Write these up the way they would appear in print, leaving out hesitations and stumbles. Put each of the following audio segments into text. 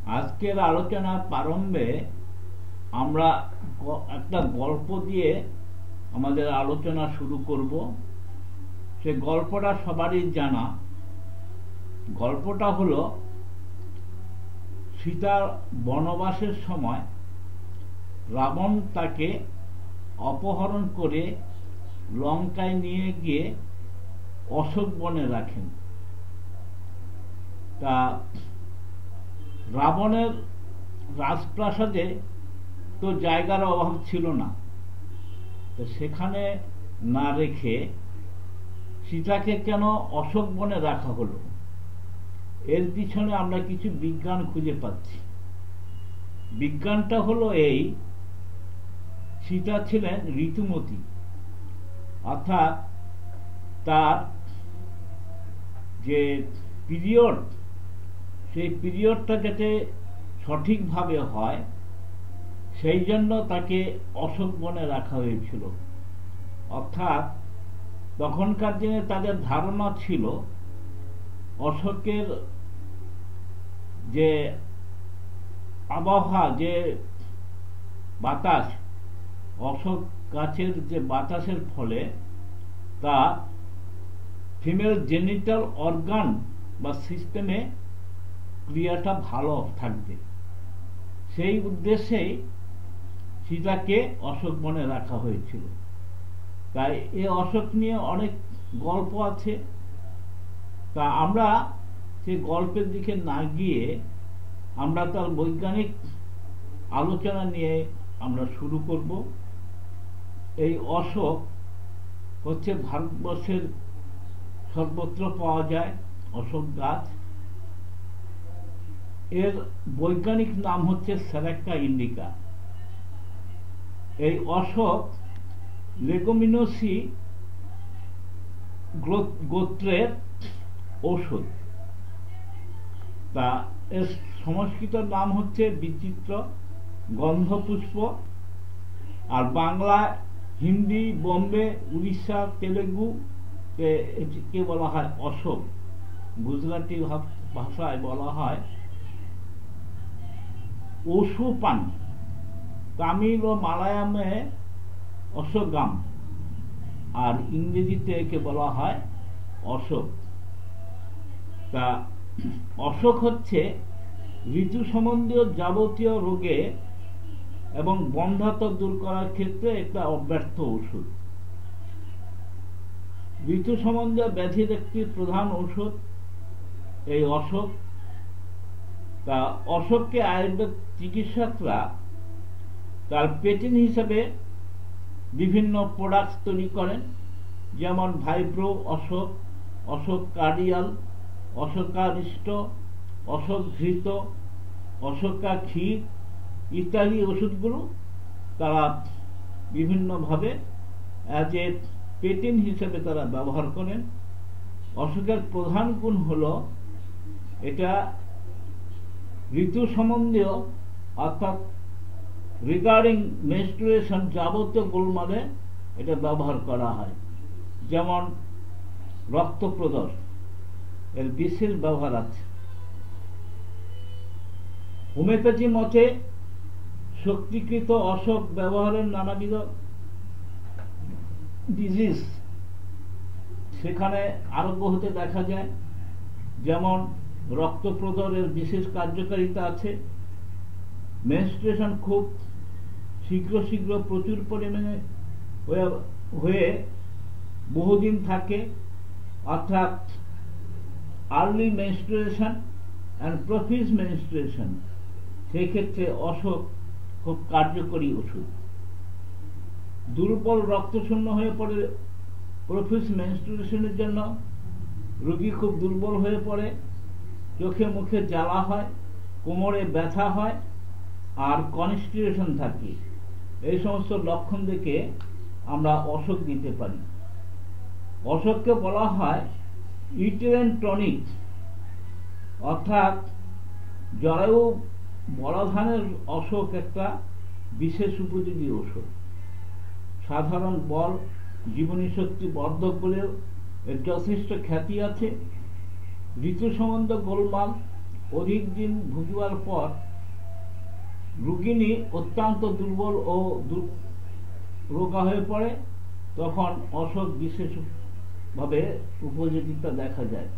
আজকের আলোচনার প্রারম্ভে আমরা একটা গল্প দিয়ে আমাদের আলোচনা শুরু করব। সে গল্পটা সবারই জানা। গল্পটা হলো সীতার বনবাসের সময় রাবণ তাকে অপহরণ করে লঙ্কায় নিয়ে গিয়ে অশোক বনে রাখেন। তা রাবণের রাজপ্রাসাদে তো জায়গার অভাব ছিল না, তো সেখানে না রেখে সীতাকে কেন অশোক বনে রাখা হলো, এর পিছনে আমরা কিছু বিজ্ঞান খুঁজে পাচ্ছি। বিজ্ঞানটা হলো এই: সীতা ছিলেন ঋতুমতী, অর্থাৎ তার যে পিরিয়ড, সেই পিরিয়ডটা যাতে সঠিকভাবে হয় সেই জন্য তাকে অশোক বনে রাখা হয়েছিল। অর্থাৎ তখনকার দিনে তাদের ধারণা ছিল অশোকের যে আবহাওয়া, যে বাতাস, অশোক গাছের যে বাতাসের ফলে তা ফিমেল জেনিটাল অর্গান বা সিস্টেমে ক্রিয়াটা ভালো থাকবে। সেই উদ্দেশ্যেই সীতাকে অশোক বনে রাখা হয়েছিল। তাই এ অশোক নিয়ে অনেক গল্প আছে। তা আমরা সেই গল্পের দিকে না গিয়ে আমরা তার বৈজ্ঞানিক আলোচনা নিয়ে আমরা শুরু করব। এই অশোক হচ্ছে ভারতবর্ষের সর্বত্র পাওয়া যায় অশোক গাছ। এর বৈজ্ঞানিক নাম হচ্ছে সেরাক্কা ইন্ডিকা। এই অশোক লেগুমিনোসি গোত্রের ঔষধ। তা এর সংস্কৃত নাম হচ্ছে বিচিত্র গন্ধপুষ্প, আর বাংলা, হিন্দি, বোম্বে, উড়িষ্যা, তেলেগু কে বলা হয় অশোক। গুজরাটি ভাষায় বলা হয় ওশুপান। তামিল ও মালায়ামে অশোকাম, আর ইংরেজিতে একে বলা হয় অশোক। তা অশোক হচ্ছে ঋতু সম্বন্ধীয় যাবতীয় রোগে এবং বন্ধ্যাত্ব দূর করার ক্ষেত্রে একটা অব্যর্থ ওষুধ। ঋতু সম্বন্ধীয় ব্যাধির একটি প্রধান ওষুধ এই অশোক। তা অশোককে আয়ুর্বেদ চিকিৎসকরা তার পেটিন হিসেবে বিভিন্ন প্রোডাক্ট তৈরি করেন, যেমন ভাইব্রো অশোক, অশোক কার্ডিয়াল, অশোকারিষ্ট, অশোক ঘৃত, অশোকা ক্ষীর ইত্যাদি ওষুধগুলো তারা বিভিন্নভাবে অ্যাজ এ পেটিন হিসেবে তারা ব্যবহার করেন। অশোকের প্রধান গুণ হলো এটা ঋতু সম্বন্ধীয়, অর্থাৎ রিগার্ডিং মেনস্ট্রুয়েশন যাবতীয় গোলমালে এটা ব্যবহার করা হয়। যেমন রক্তপ্রদর, এর বিশেষ ব্যবহার আছে। হোমিওপ্যাথি মতে শক্তিকৃত অশোক ব্যবহারের নানাবিধ ডিজিজ সেখানে আরোগ্য হতে দেখা যায়। যেমন রক্তপ্রদরের বিশেষ কার্যকারিতা আছে। মেনস্ট্রুয়েশন খুব শীঘ্র প্রচুর পরিমাণে হয়ে বহুদিন থাকে, অর্থাৎ early menstruation and profuse menstruation, সেই ক্ষেত্রে অশোক খুব কার্যকরী ওষুধ। দুর্বল রক্তশূন্য হয়ে পড়ে প্রফিউজ মেনস্ট্রুয়েশনের জন্য রোগী খুব দুর্বল হয়ে পড়ে, চোখে মুখে জ্বালা হয়, কোমরে ব্যথা হয়, আর কনস্টিপেশন থাকে। এই সমস্ত লক্ষণ দেখে আমরা অশোক দিতে পারি। অশোককে বলা হয় ইউটেরাইন টনিক, অর্থাৎ জরায়ু বড়ধানের অশোক একটা বিশেষ উপযোগী ওষুধ। সাধারণ বল, জীবনী শক্তি বর্ধক বলেও এর যথেষ্ট খ্যাতি আছে। ঋতু সম্বন্ধ গোলমাল অধিক দিন ভুগিবার পর রোগিণী অত্যন্ত দুর্বল ও রোগা হয়ে পড়ে, তখন অসুখ বিশেষভাবে উপযোগিতা দেখা যায়।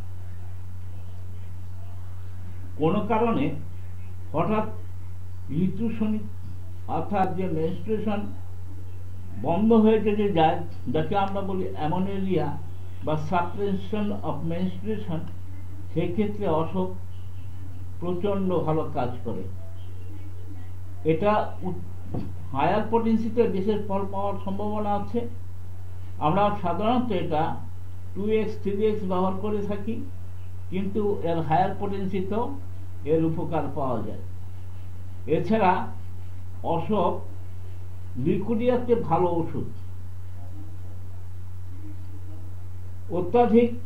কোনো কারণে হঠাৎ ঋতুশনি অর্থাৎ যে মেনস্ট্রুয়েশন বন্ধ হয়ে যদি যায়, যাকে আমরা বলি অ্যামোনেরিয়া বা সাপ্রেশন অফ মেনস্ট্রুয়েশন, সেই ক্ষেত্রে অসুখ প্রচণ্ড ভালো কাজ করে। এটা হায়ার পটেন্সিতে বিশেষ ফল পাওয়ার সম্ভাবনা আছে। আমরা সাধারণত এটা 2x 3x ব্যবহার করে থাকি, কিন্তু এর হায়ার পটেন্সিতেও এর উপকার পাওয়া যায়। এছাড়া অসুখ লিকুডিয়াতে ভালো ওষুধ। অত্যাধিক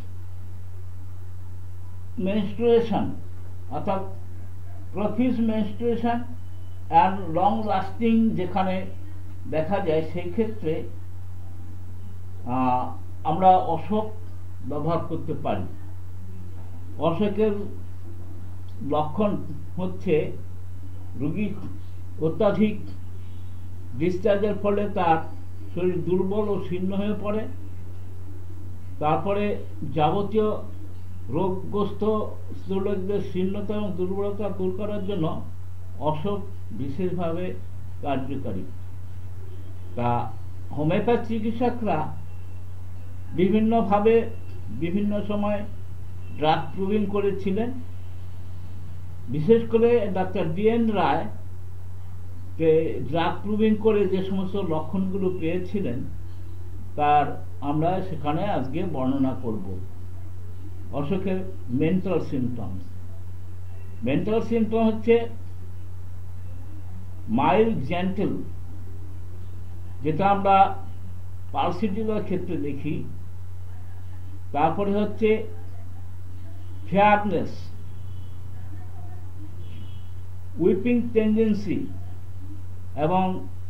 মেনস্ট্রুয়েশন অর্থাৎ profuse menstruation and long lasting যেখানে দেখা যায়, সেই ক্ষেত্রে আমরা অসুখ ব্যবহার করতে পারি। অসুখের লক্ষণ হচ্ছে রোগী অত্যাধিক ডিসচার্জের ফলে তার শরীর দুর্বল ও শীর্ণ হয়ে পড়ে। তারপরে যাবতীয় রোগগ্রস্ত স্থূলদের শীর্ণতা এবং দুর্বলতা দূর করার জন্য অসুখ বিশেষভাবে কার্যকারী। তা হোমিওপ্যাথি চিকিৎসকরা বিভিন্নভাবে বিভিন্ন সময় ড্রাগ প্রুভিং করেছিলেন। বিশেষ করে doctor DN Roy drug proving করে যে সমস্ত লক্ষণগুলো পেয়েছিলেন, তার আমরা সেখানে আজকে বর্ণনা করব। অসুখের মেন্টাল সিমটমস। মেন্টাল সিমটম হচ্ছে মাইল্ড জেন্টেল, যেটা আমরা পালসিডিলার ক্ষেত্রে দেখি। তারপরে হচ্ছে ফেয়ারনেস, উইপিং টেন্ডেন্সি এবং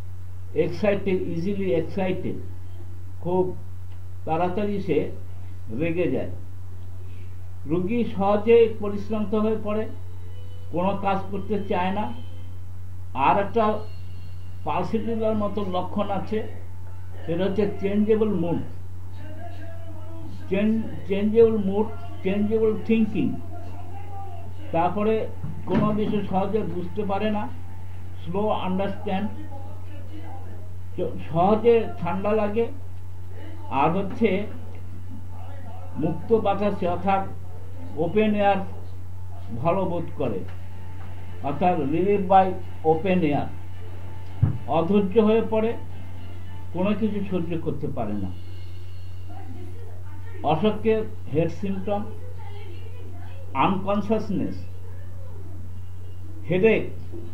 ইজিলি এক্সাইটেড, খুব তাড়াতাড়ি সে রেগে যায়। রোগী সহজে পরিশ্রান্ত হয়ে পড়ে, কোনো কাজ করতে চায় না। আর একটা পালসিডিলার মতো লক্ষণ আছে, সেটা হচ্ছে চেঞ্জেবল মুড, চেঞ্জেবল থিঙ্কিং। তারপরে কোনো বিষয় সহজে বুঝতে পারে না, স্লো আন্ডারস্ট্যান্ড, সহজে ঠান্ডা লাগে। আর হচ্ছে মুক্ত বাতাসে অর্থাৎ ওপেন এয়ার ভালো বোধ করে, অর্থাৎ রিলিভ বাই ওপেন এয়ার। অধৈর্য হয়ে পড়ে, কোনো কিছু সহ্য করতে পারে না। অসুখের head symptom unconsciousness, headache,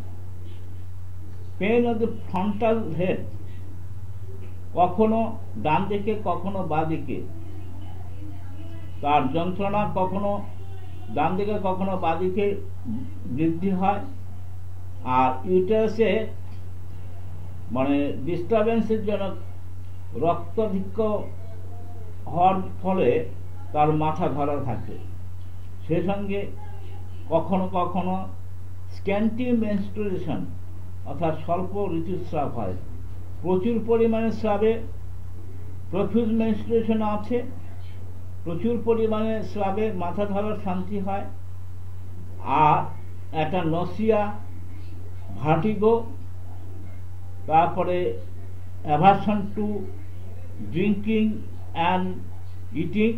pain of the frontal head, কখনো ডান দিকে কখনো বাঁ দিকে তার যন্ত্রণা, কখনো ডান দিকে কখনো বাঁ দিকে বৃদ্ধি হয়। আর ইউটারাসে মানে ডিস্টারবেন্সের জন্য রক্তাধিক্য হওয়ার ফলে তার মাথা ধরা থাকে। সে সঙ্গে কখনো কখনো স্ক্যান্টি মেনস্ট্রুয়েশন অর্থাৎ স্বল্প ঋতুস্রাব হয়। প্রচুর পরিমাণে স্রাবে প্রফিউজ মেনস্ট্রুয়েশন আছে, প্রচুর পরিমাণে স্রাবে মাথা ধরার শান্তি হয়। আর একটা নসিয়া, ভার্টিগো, তারপরে aversion to drinking and eating.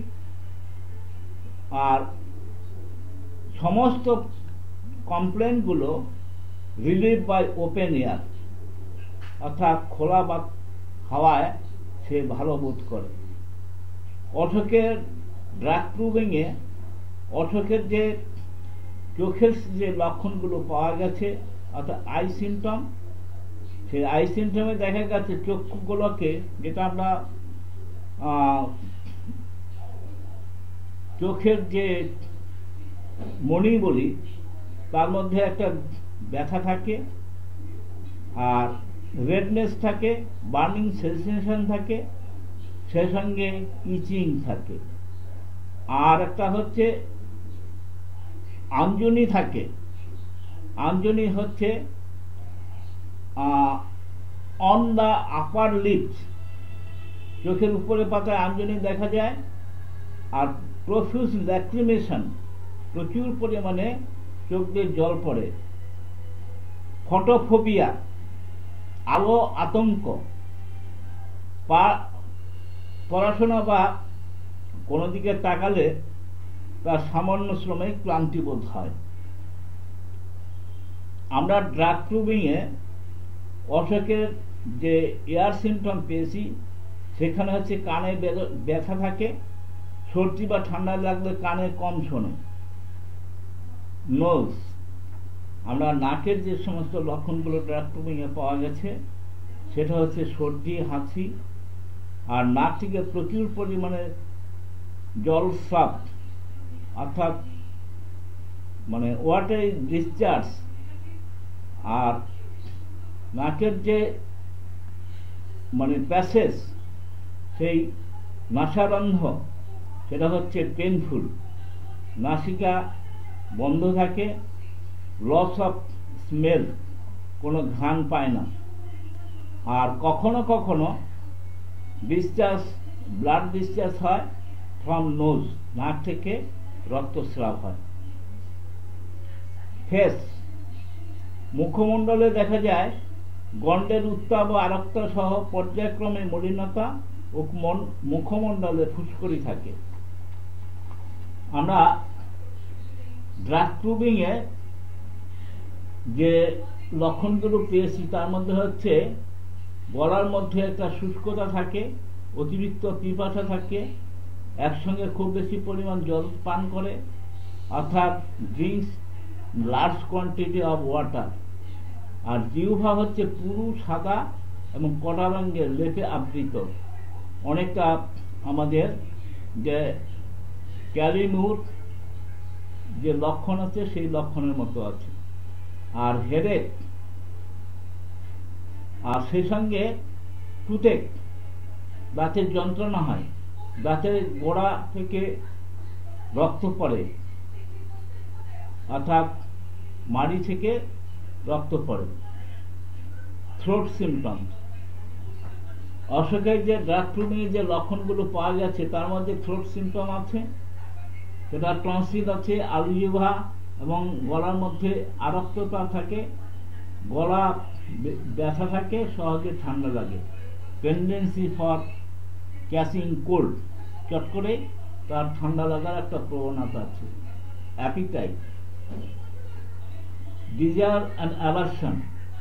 আর সমস্ত কমপ্লেনগুলো রিলিভ বাই ওপেন এয়ার অর্থাৎ খোলা বা হাওয়ায় সে ভালো বোধ করে। অসুখের ড্রাগ প্রুভিংয়ে অসুখের যে চোখের যে লক্ষণগুলো পাওয়া গেছে অর্থাৎ আই সিমটম, সেই আই সিমটমে দেখা গেছে চক্ষুগুলোকে, যেটা আমরা চোখের যে মণি বলি, তার মধ্যে একটা ব্যথা থাকে, আর রেডনেস থাকে, বার্নিং সেন্সেশন থাকে, সেই সঙ্গে ইচিং থাকে। আর একটা হচ্ছে আঞ্জনি থাকে। আঞ্জনি হচ্ছে অন দ্য আপার লিপস, চোখের উপরে পাতায় আঞ্জনি দেখা যায়। আর প্রফিউজ ল্যাক্রিমেশন, প্রচুর পরিমাণে চোখ দিয়ে জল পড়ে। ফটোফোবিয়া, আলো আতঙ্ক, পড়াশোনা বা কোনো দিকে তাকালে তার সামান্য শ্রমে ক্লান্তি বোধ হয়। আমরা ড্রাগ প্রুভিংয়ে অশোকের যে এয়ার সিমটম পেয়েছি, সেখানে হচ্ছে কানে ব্যথা থাকে, সর্দি বা ঠান্ডা লাগলে কানে কম শোনে। নোজ, আমরা নাকের যে সমস্ত লক্ষণগুলো ড্রাগ প্রুভিংয়ে পাওয়া গেছে, সেটা হচ্ছে সর্দি, হাঁচি, আর নাক থেকে প্রচুর পরিমাণে জল স্রাব, অর্থাৎ মানে ওয়াটার ডিসচার্জ। আর নাকের যে মানে প্যাসেজ, সেই নাসারন্ধ্র, সেটা হচ্ছে পেনফুল। নাসিকা বন্ধ থাকে, লস অফ স্মেল, কোনো ঘ্রাণ পায় না। আর কখনো কখনো ডিসচার্জ, ব্লাড ডিসচার্জ হয় ফ্রম নোজ, নাক থেকে রক্তস্রাব হয়। ফেস, মুখমণ্ডলে দেখা যায় গন্ডের উত্তাপ ও আরক্তা সহ পর্যায়ক্রমে মলিনতা ও মুখমণ্ডলে ফুসকুড়ি থাকে। আমরা ড্রাগ প্রুভিংয়ে যে লক্ষণগুলো পেয়েছি, তার মধ্যে হচ্ছে গলার মধ্যে একটা শুষ্কতা থাকে, অতিরিক্ত পিপাসা থাকে, একসঙ্গে খুব বেশি পরিমাণ জল পান করে, অর্থাৎ drinks large quantity of water. আর জিহ্বা হচ্ছে পুরু, সাদা এবং কটা রঙের লেপে আবৃত, অনেকটা আমাদের যে ক্যালিনুর যে লক্ষণ আছে সেই লক্ষণের মতো আছে। আর হেডেক, আর সেই সঙ্গে টুথেক, দাঁতের যন্ত্রণা হয়, দাঁতের গোড়া থেকে রক্ত পড়ে, অর্থাৎ মাড়ি থেকে রক্ত পড়ে। থ্রোট সিমটমস, অশোকের যে ড্রাগ প্রুভিংয়ে যে লক্ষণগুলো পাওয়া গেছে, তার মধ্যে থ্রোট সিমটম আছে, সেটা টনসিল আছে, আলজিভা এবং গলার মধ্যে আরক্ততা থাকে, গলা ব্যথা থাকে, সহজে ঠান্ডা লাগে। টেন্ডেন্সি ফর ক্যাচিং কোল্ড, চট করে তার ঠান্ডা লাগার একটা প্রবণতা আছে। অ্যাপিটাইট, ডিজায়ার অ্যান্ড অ্যাভারশন,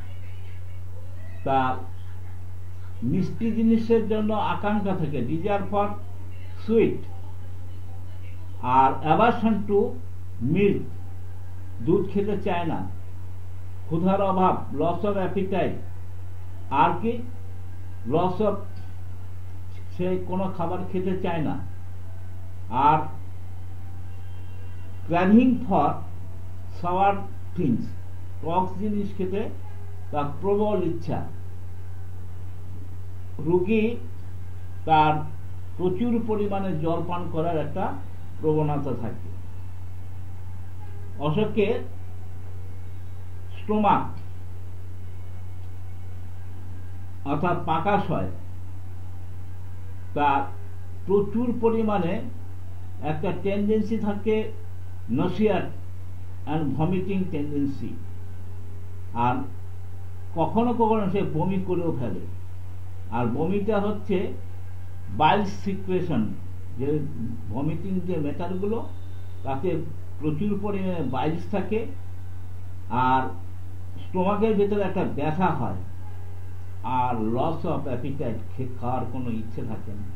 তার মিষ্টি জিনিসের জন্য আকাঙ্ক্ষা থাকে, ডিজায়ার ফর সুইট। আর অ্যাভারশন টু মিল্ক, দুধ খেতে চায় না। ক্ষুধার অভাব, লস অফ অ্যাপিটাইট। আর কি, লস অফ, সে কোনো খাবার খেতে চায় না। আর ক্র্যাভিং ফর সাওয়ার থিংস, টক জিনিস খেতে তার প্রবল ইচ্ছা। রোগী তার প্রচুর পরিমাণে জল পান করার একটা প্রবণতা থাকে। অশোকের স্টোমাক অর্থাৎ পাকাশয়, তার প্রচুর পরিমাণে একটা টেন্ডেন্সি থাকে নসিয়া অ্যান্ড ভমিটিং টেন্ডেন্সি। আর কখনো কখনো সে বমি করেও ফেলে। আর বমিটা হচ্ছে বাইল সিক্রেশন, যে ভমিটিং যে ম্যাটারগুলো, তাতে প্রচুর পরিমাণে বাইলস থাকে। আর স্টোমাকের ভেতরে একটা ব্যথা হয়। আর লস অফ অ্যাপিটাইট, খাওয়ার কোনো ইচ্ছে থাকে না।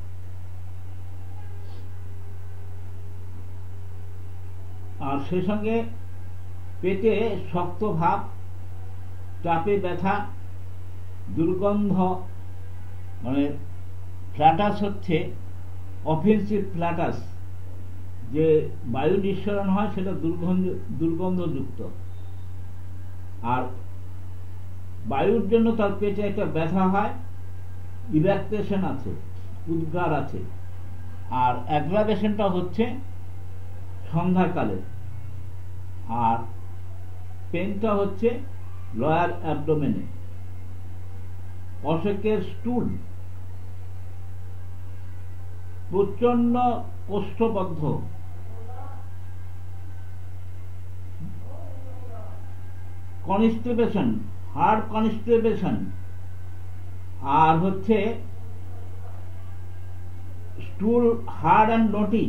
আর সেই সঙ্গে পেটে শক্ত ভাব, চাপে ব্যথা, দুর্গন্ধ, মানে ফ্ল্যাটাস হচ্ছে অফেন্সিভ ফ্ল্যাটাস, যে বায়ু নিঃসরণ হয় সেটা দুর্গন্ধযুক্ত। আর বায়ুর জন্য তার পেটে একটা ব্যথা হয়, ইভ্যাকুয়েশন আছে, উদ্গার আছে। আর অ্যাগ্রাভেশনটা হচ্ছে সন্ধ্যাকালে, আর পেনটা হচ্ছে লোয়ার অ্যাবডোমেনে। অসুখের স্টুল প্রচন্ড কোষ্ঠবদ্ধ, কনস্টিপেশন, হার্ড কনস্টিপেশন, আর হচ্ছে স্টুল হার্ড অ্যান্ড নটি,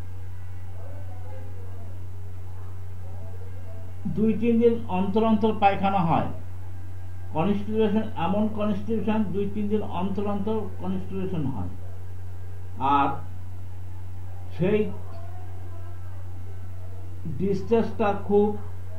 2-3 দিন অন্তর অন্তর পায়খানা হয়। কনস্টিপেশন এমন কনস্টিপেশন 2-3 দিন অন্তর অন্তর কনস্টিপেশন হয়, আর সেই ডিসচার্জটা খুব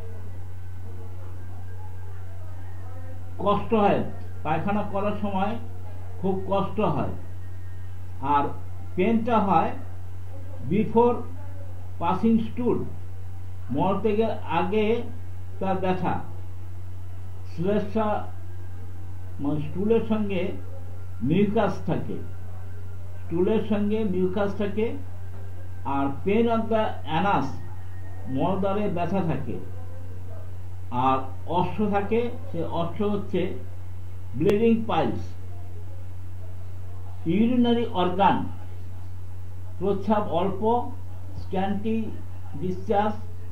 কষ্ট হয়, পায়খানা করার সময় খুব কষ্ট হয়। আর পেনটা হয় বিফোর পাসিং স্টুল, মলত্যাগের আগে তার ব্যথা। স্টুলের সঙ্গে মিউকাস থাকে, আর পেন অফ দ্য অ্যানাস, মলদ্বারে ব্যথা থাকে। আর অশ্ব থাকে, সে অশ্ব হচ্ছে ব্লিডিং পাইলস। ইউরিনারি অর্গান, প্রস্রাব অল্প, স্ক্যান্টি ডিসচার্জ,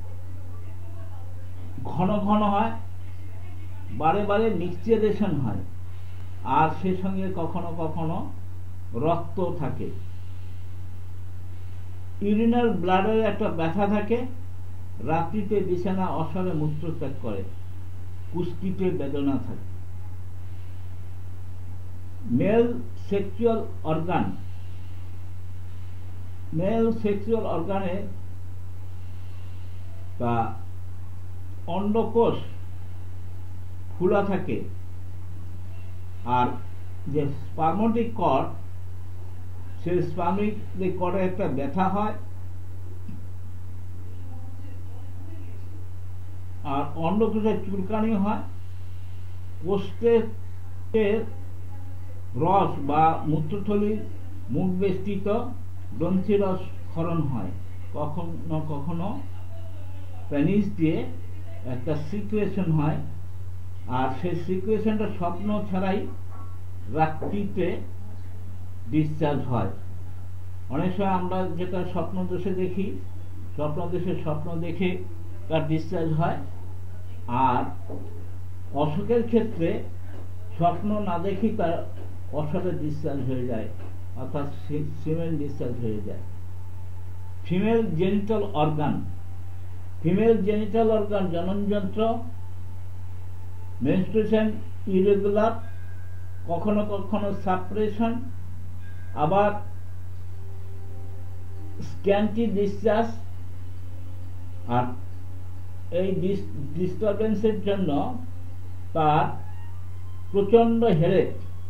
ঘন ঘন হয়, বারে বারে মিক্সচারেশন হয়, আর সে সঙ্গে কখনো কখনো রক্ত থাকে। ইউরিনাল ব্লাডের একটা ব্যথা থাকে, রাত্রিতে বিছানা অসারে মূত্রত্যাগ করে, কুষ্ঠিতে বেদনা থাকে। মেল সেক্সুয়াল অর্গানে তা অন্ডকোষ খোলা থাকে, আর যে স্পার্মেটিক কর্ড, সেই স্পার্মেটিক কর্ডে একটা ব্যথা হয়, আর অন্ডকোষে চুলকানি হয়। কোষ্ঠের রস বা মূত্রথলির মুখ বেষ্টিত গ্রন্থিরস ক্ষরণ হয়, কখনো কখনো পেনিস দিয়ে একটা সিক্রেশন হয়, আর সেই সিক্রেশনটা স্বপ্ন ছাড়াই রাত্রিতে ডিসচার্জ হয়। অনেক সময় আমরা যেটা স্বপ্ন দোষে দেখি, স্বপ্ন দেখে তার ডিসচার্জ হয়। আর অসুখের ক্ষেত্রে স্বপ্ন না দেখি তার অসুখে ডিসচার্জ হয়ে যায়, অর্থাৎ সিমেন ডিসচার্জ হয়ে যায়। ফিমেল জেনিটাল অর্গান জননযন্ত্র, মেনস্ট্রুয়েশন ইরেগুলার, কখনো কখনো সাপ্রেশন, আবার স্ক্যান্টি ডিসচার্জ। আর এই ডিস্টারবেন্সের জন্য তার প্রচন্ড হেডেক,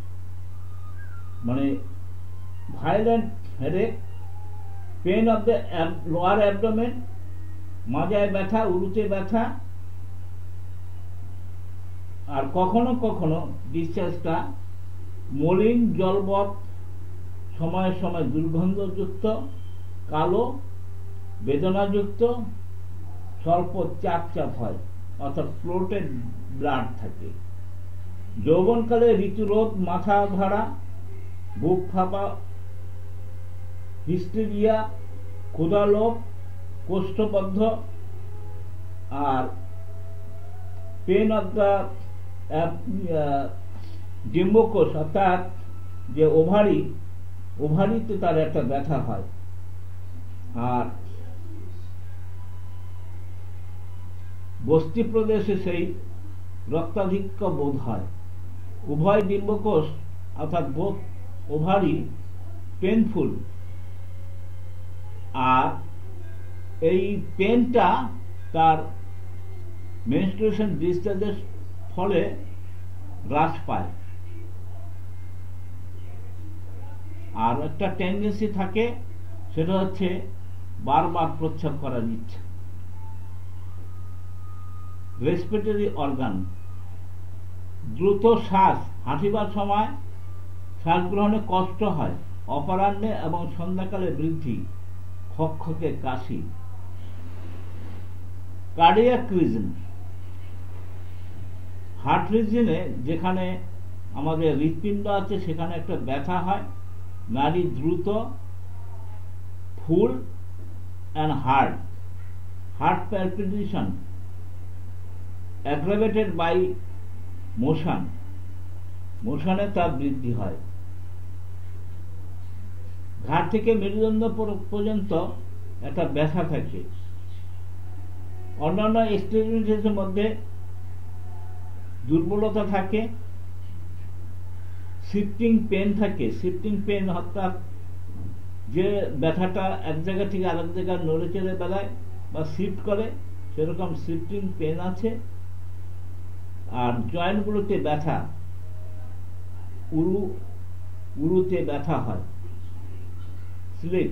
মানে violent headache, pain of the lower abdomen, মাজায় ব্যথা, উরুতে ব্যথা, আর কখনো কখনো ডিসচার্জটা মলিন জলবৎ, সময়ে সময়ে দুর্গন্ধযুক্ত, কালো, বেদনাযুক্ত, স্বল্প চাপ হয়, অর্থাৎ ফ্লোটেড ব্লাড থাকে। যৌবনকালে ঋতুরোধ, মাথা ভাড়া, বুক ফাঁপা, হিস্টেরিয়া, ক্ষুধালোভ, কোষ্ঠবদ্ধ, আর পেন অফ দ্য ডিম্বকোষ, অর্থাৎ যে ওভারিতে তার একটা ব্যথা হয়। আর বস্তি প্রদেশে সেই রক্তাধিক্য বোধ হয়। উভয় ডিম্বকোষ অর্থাৎ বোথ ওভারি পেনফুল, আর এই পেনটা তার মেনস্ট্রুয়েশন ডিসচার্জের ফলে হ্রাস পায়। আর একটা টেন্ডেন্সি থাকে, সেটা হচ্ছে বারবার প্রস্রাব করার ইচ্ছা। রেসপিরেটরি অর্গান, দ্রুত শ্বাস, হাঁটিবার সময় শ্বাস গ্রহণে কষ্ট হয়, অপরাহ্নে এবং সন্ধ্যাকালে বৃদ্ধি, খকখকে কাশি। কার্ডিয়াক রিজন, হার্ট রিজনে যেখানে আমাদের হৃৎপিণ্ড আছে সেখানে একটা ব্যথা হয়, নাড়ি দ্রুত, full and heart palpitation aggravated by মোশনে তার বৃদ্ধি হয়। ঘাট থেকে মেরুদণ্ড পর্যন্ত একটা ব্যথা থাকে। অন্যান্য এক্সট্রিমিটিসের মধ্যে দুর্বলতা থাকে, শিফটিং পেন থাকে। শিফটিং পেন অর্থাৎ যে ব্যথাটা এক জায়গা থেকে আরেক জায়গায় নড়ে চড়ে বেড়ায় বা শিফট করে, সেরকম শিফটিং পেন আছে। আর জয়েন্টগুলোতে ব্যথা, উরুতে ব্যথা হয়। স্লিপ,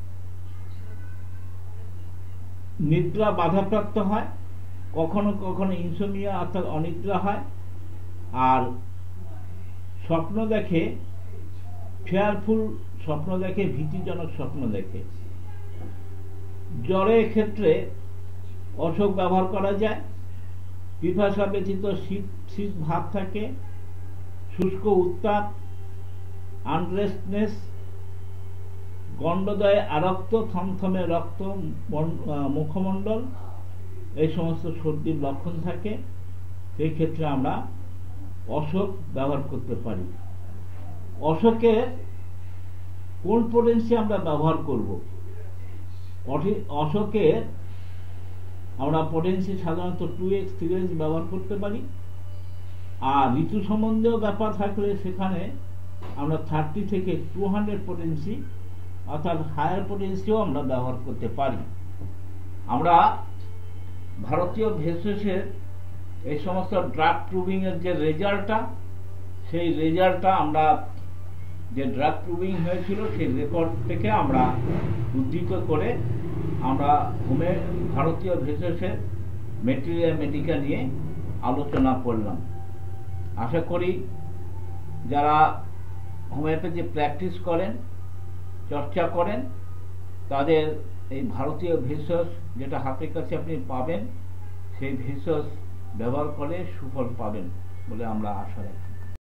নিদ্রা বাধাপ্রাপ্ত হয়, কখনো কখনো ইনসোমনিয়া অর্থাৎ অনিদ্রা হয়। আর স্বপ্ন দেখে ফেয়ারফুল স্বপ্ন দেখে, ভীতিজনক স্বপ্ন দেখে। জ্বরের ক্ষেত্রে অশোক ব্যবহার করা যায়। পিপাসা ব্যতীত শীত ভাব থাকে, শুষ্ক উত্তাপ, আনরেস্টনেস, গণ্ডদয়ে আরক্ত, থমথমে রক্ত মুখমণ্ডল, এই সমস্ত সর্দির লক্ষণ থাকে। সেই ক্ষেত্রে আমরা অশোক ব্যবহার করতে পারি। অশোকের কোন পোটেন্সি আমরা ব্যবহার করব? অশোকের আমরা পোটেন্সি সাধারণত 2x 3x ব্যবহার করতে পারি। আর ঋতু সম্বন্ধেও ব্যাপার থাকলে সেখানে আমরা 30 থেকে 200 পোটেন্সি অর্থাৎ হায়ার পোটেন্সিও আমরা ব্যবহার করতে পারি। আমরা ভারতীয় ভেষজের এই সমস্ত ড্রাগ প্রুভিং এর যে রেজাল্টটা, সেই রেজাল্টটা আমরা যে ড্রাগ প্রুভিং হয়েছিল সেই রেকর্ড থেকে আমরা উদ্ধৃত করে আমরা ভারতীয় ভেষজের ম্যাটেরিয়াল মেডিকা নিয়ে আলোচনা করলাম। আশা করি যারা হোমিওপ্যাথি প্র্যাকটিস করেন, চর্চা করেন, তাদের এই ভারতীয় ভেষজ যেটা হাতের কাছে আপনি পাবেন, সেই ভেষজ ব্যবহার করে সুফল পাবেন বলে আমরা আশা রাখি।